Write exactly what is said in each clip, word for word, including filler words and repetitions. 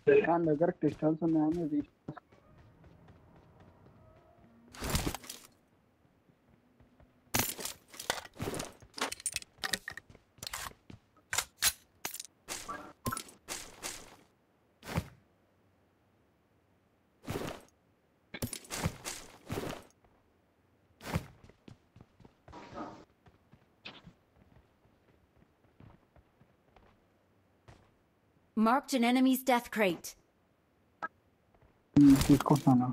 దాని దగ్గర క్రిస్టల్స్ ఉన్నాయని ఇది Marked an enemy's death crate. తీసుకుంటున్నాను.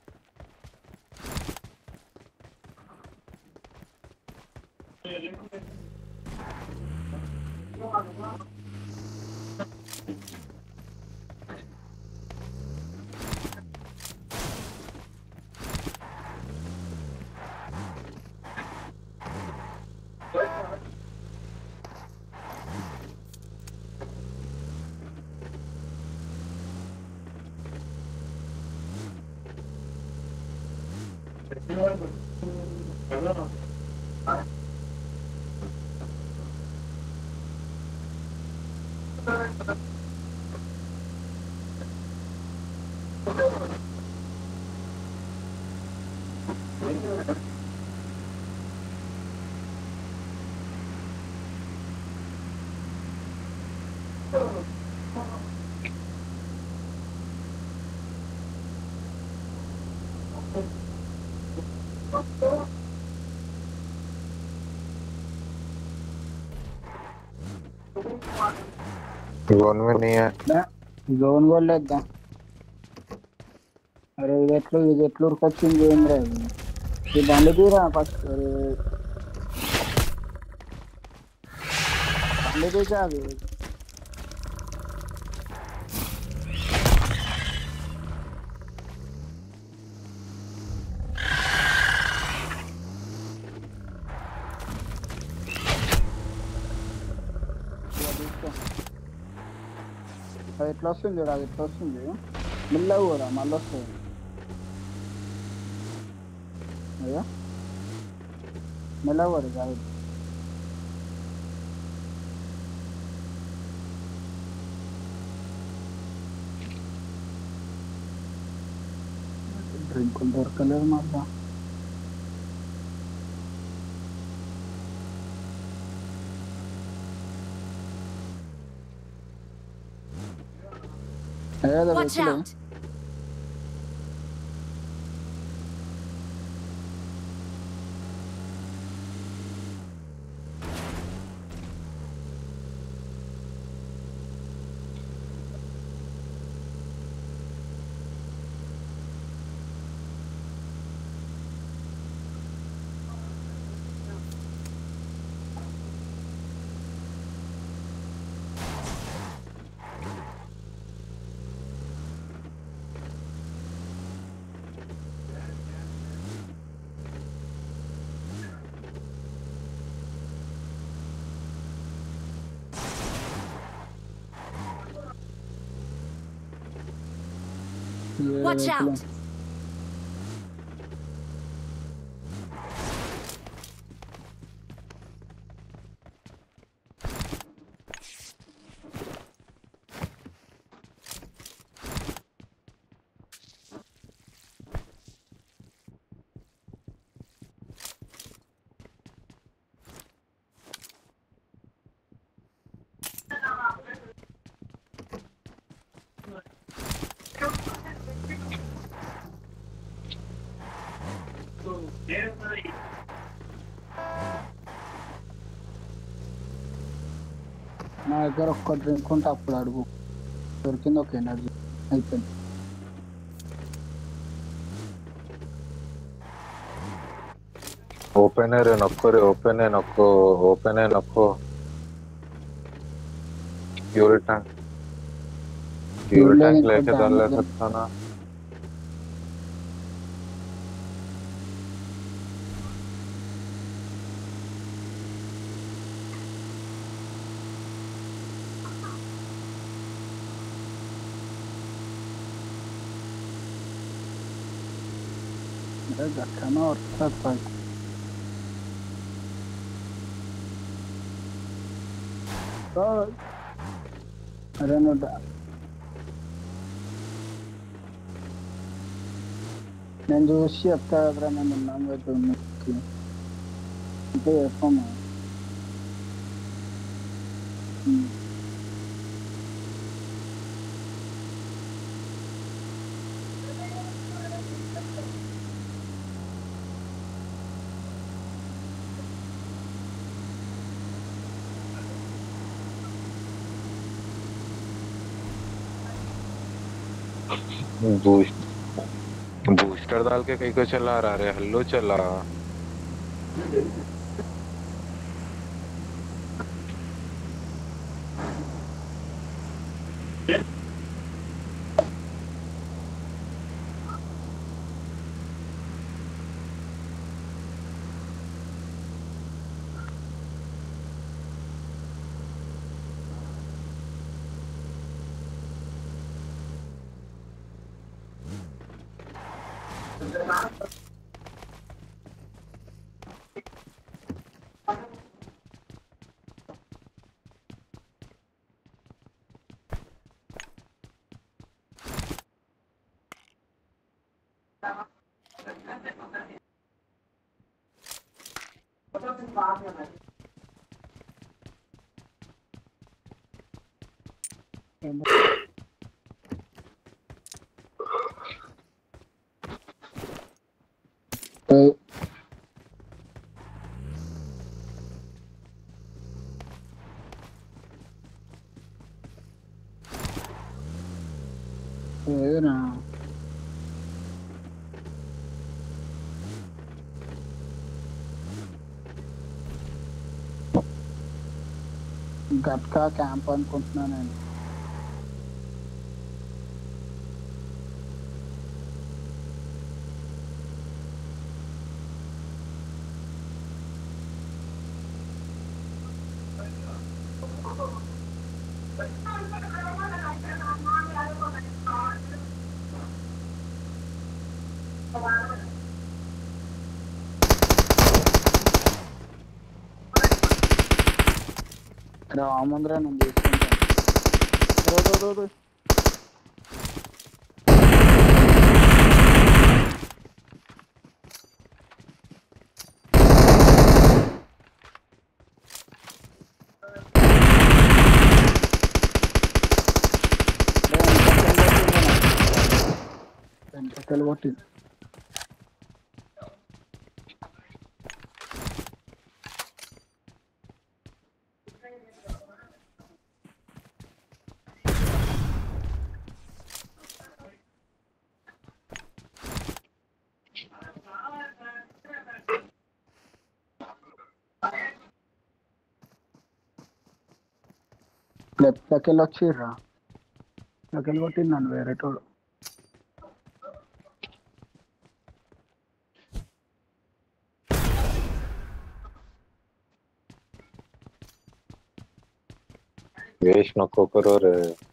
जोन में नहीं है జోన్ కూడా వేద్దాం. అరే ఇది ఎట్లు ఇది ఎట్లు ఉరికొచ్చింది ఏంద్రా ఇది? ఈ బండి తీరా ఫస్ట్. బండి తీసా అది అది ఎట్లా వస్తుంది చూడు, అది ఎట్లా వస్తుంది మెల్లగా కూడా మళ్ళీ వస్తుంది. అయ్యా మెల్లగా కూడా కాదు. డ్రింకులు దొరకలేదు మళ్ళా. ఏదో Watch vehicle out! Watch out! నా దగ్గర ఒక్క డ్రింక్ ఉంటే అప్పుడు అడుగు. దొరికింది ఒక ఎనర్జీ అయిపోయింది. ओपनर है नक्को रे ओपन है नक्को ओपन है नक्को फ्यूल टैंक फ्यूल टैंक लेके डाल ले सकता ना गट्ठा और सब पर तो अरे नो నేను చూసి చెప్తా కదరా, మేము ఉన్నాం కదా మీకు. అంటే చెప్పమ్మా. ఉమ్. बूस्ट बूस्टर डाल के कहीं को चला रहा रे हल्लो चला। ఏ- ఏదిరా గట్కా క్యాంప్ అనుకుంటున్నా నేను. రాముందరా నేను తీసుకుంటాను. దో, దో, దో, దో. వెనకకెళ్ళి కొట్టింది. లెఫ్ట్కి వెళ్ళి వచ్చిర్రా, లెక్కలు కొట్టింది నన్ను వేరేటోడు. वेश नको करो रे।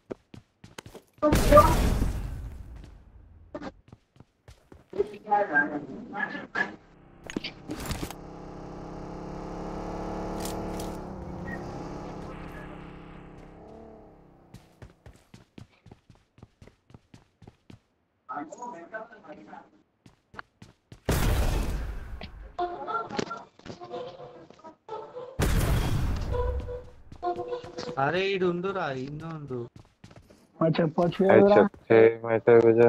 అరే ఈడు ఉండురా ఇన్ను ఉండు. మరి చెప్పొచ్చు आई కదరా, चप्पे मैं तो वजह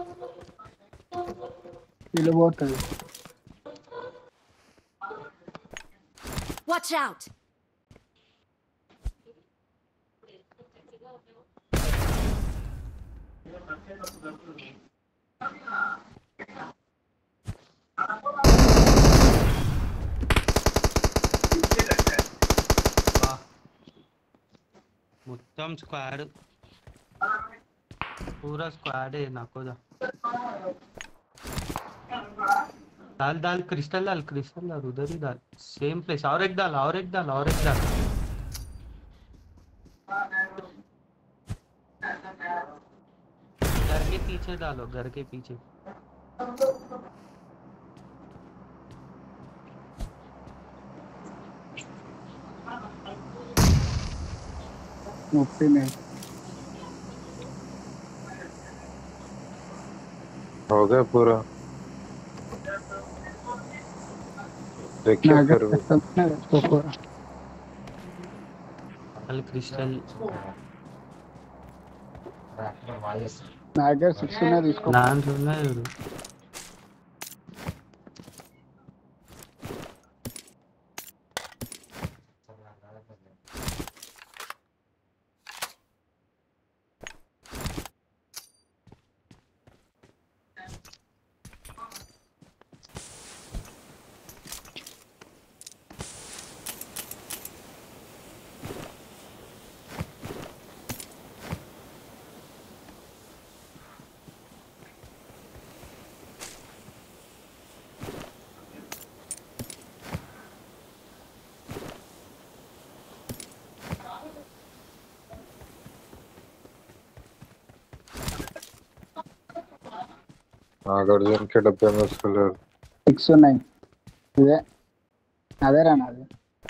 ఇల్లు పోతుంది. Watch out! వా. మొత్తం స్క్వాడ్ पूरा स्क्वाड है नाको जा। डाल डाल क्रिस्टल डाल क्रिस्टल डाल उधर ही डाल सेम प्लेस और एक डाल और एक डाल और एक डाल घर के पीछे डालो घर के पीछे। ముప్పై में हो गया पूरा। देखिए నాకు फिर ఇష్టమైన తెచ్చుకోకూడదు. వాళ్ళు క్రిస్టల్ నా దగ్గర సిక్స్ ఉన్నాయి తీసుకో. దాంట్లో ఉన్నాయి చూడు. नागार्जुन के डब्बे में उसको ले సిక్స్ ఉన్నాయి. ఇదే అదేరా నాది.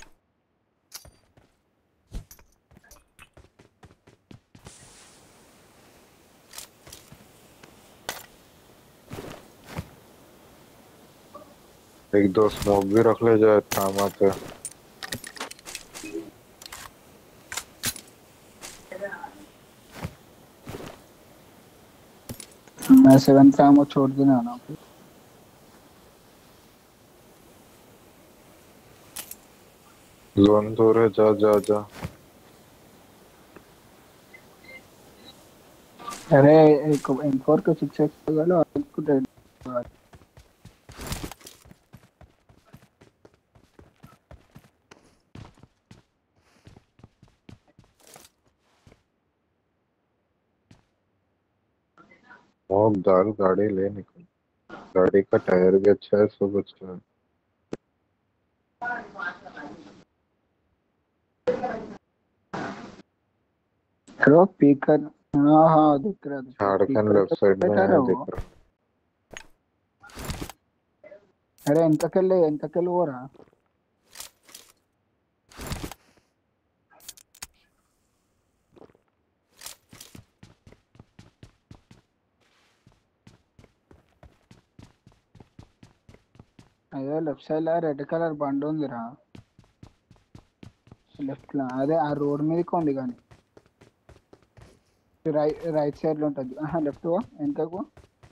एक दो स्मोक भी रख ले जाए काम आते हैं। मैं सेवन काम वो छोड़ देना ना. जोन दूर है, जा जा जा। अरे एक एम फोर को सिक्स एक्स वाला और इसको डेढ़ स्मोक डाल, गाड़ी ले निकल। गाड़ी का टायर भी अच्छा है, सब अच्छा है। Hello speaker. हाँ हाँ दिख रहा है. झारखंड लेफ्ट साइड में है, दिख रहा। अरे ఎంతకెళ్ళి ఎంతకెళ్ళి పోరా. అదే లెఫ్ట్ సైడ్ లో రెడ్ కలర్ బండి ఉందిరా. లెఫ్ట్ లో అదే ఆ రోడ్ మీదకి ఉంది కానీ రైట్ రైట్ సైడ్ లో ఉంటుంది. లెఫ్ట్ వెనకకు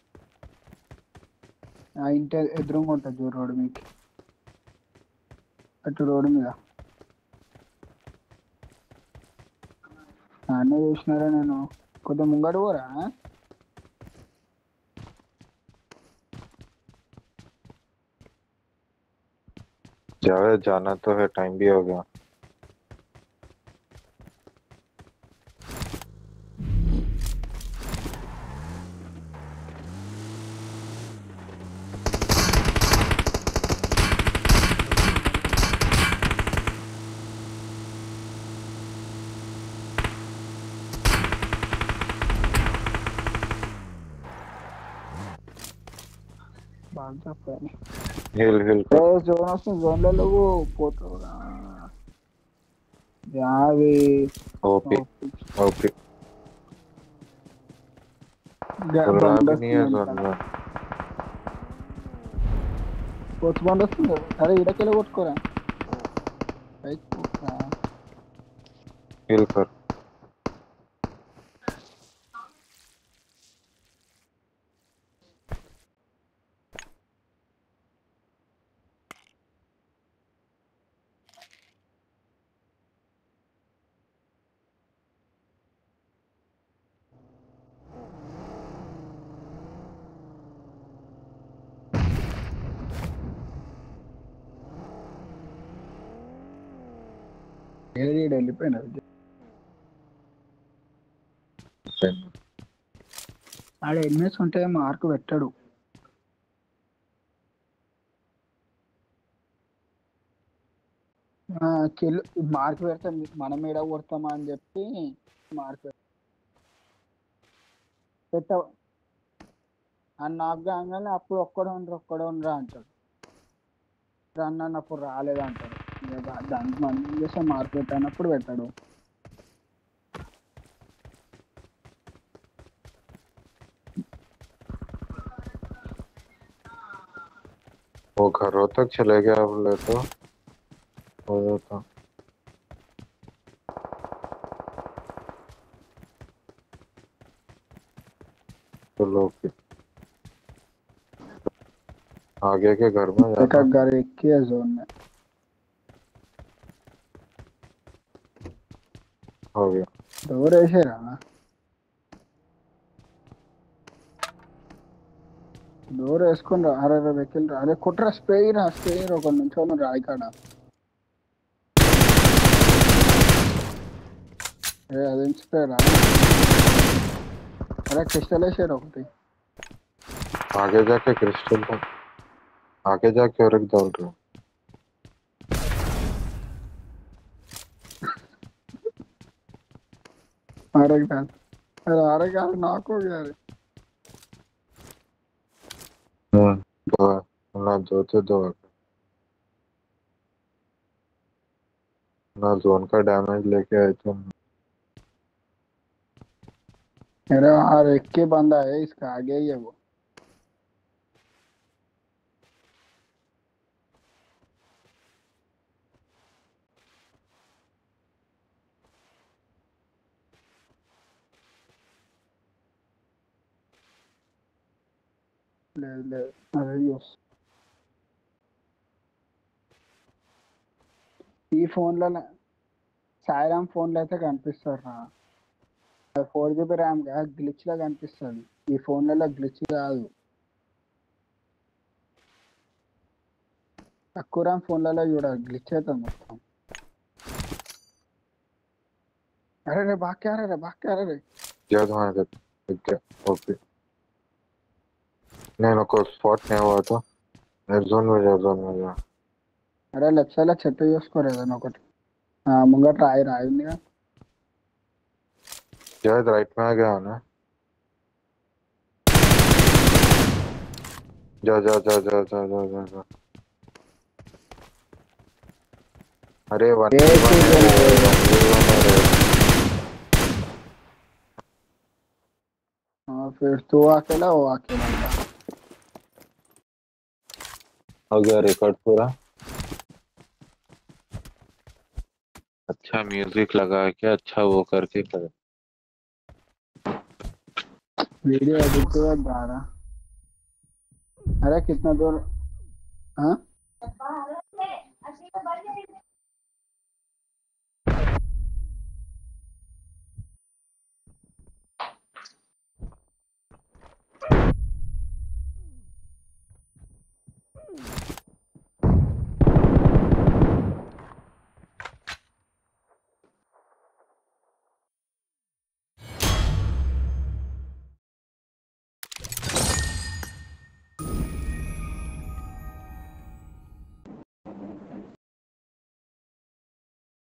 ఆ ఇంటి ఎదురుగా ఉంటుంది రోడ్ మీకు. అటు రోడ్ మీద అన్నీ చూసినారా. నేను కొద్దిగా ముంగడు పోరా. जावे, जाना तो है, टाइम भी हो गया। బాగా చెప్పాను. हिल हिल ఏ జోన్ వస్తుంది. జోన్లో నువ్వు పోతావురా. యావి ओपी ओपी బండి भी नहीं है వస్తుంది जोन వెనకాల. में। కొత్త బండి వస్తుంది. అరే ఇడకెళ్ళి కొట్టుకోరా. పైకి పోరా. हिल कर। ఏది ఈడు వెళ్ళిపోయినాడు. ఆడ ఎనిమిస్ ఉంటే మార్క్ పెట్టాడు. కిల్ మార్క్ పెడతాం మనం ఏడ కొడతామా అని చెప్పి మార్క్ పెట్ట అని నాకు కాగానే అప్పుడు ఒక్కడే ఉండరు ఒక్కడే ఉండరా అంటాడు. రన్ అన్నప్పుడు రాలేదంటాడు. ఇక దానికి మనం ఏం చేస్తాం, మార్క్ పెట్టానప్పుడు పెట్టాడు. वो घरों तक चले गया बोले तो हो जाता। तो लोग आगे के घर में एक जाना। घर एक ही है जोन में। हो गया। दूर ऐसे रहा దూరం వేసుకుని రా అరే రే వెకిల్ రా అరే కుట్రా స్ప్రే రా స్ప్రే ఒక నుంచోను రాయి కాడ అరే అదేం స్ప్రే రా అరే క్రిస్టల్ వేసారు ఒకటి आगे जाके क्रिस्टल का आगे जाके और एक डाल रहा हूँ। अरे डाल अरे अरे यार नॉक हो गया अरे हम्म दो है। ना दो तो दो है। ना जोन का डैमेज लेके आए थे। अरे और एक के बंदा है इसका आगे ही है वो ले ले अरे యూస్ ఈ ఫోన్లలో సాయిరామ్ ఫోన్లో అయితే కనిపిస్తారు రా ఫోర్ జీబీ ర్యామ్ గా గ్లిచ్ లా కనిపిస్తుంది ఈ ఫోన్లలో గ్లిచ్ కాదు తక్కువ ర్యామ్ ఫోన్లలో చూడ గ్లిచ్ అవుతుంది మొత్తం अरे रे भाग क्या रे भाग क्या रे क्या तुम्हारे साथ ठीक है ओके। नहीं ना कोई स्पॉट नहीं हुआ था। जोन में जा जोन में जा। अरे లెఫ్ట్ సైడ్ లో చెట్టు చూసుకోరేదని ఒకటి ఆ ముంగట రాయి రాయి ఉందిగా शायद राइट में आ गया ना। जा जा जा जा जा जा जा जा। अरे वन ఏ वन है रे वन वन है रे। हाँ फिर तू अकेला वो अकेला था हो गया रिकॉर्ड पूरा। अच्छा म्यूजिक लगा के अच्छा वो करके कर। वीडियो एडिट के बाद बारह अरे कितना दूर हाँ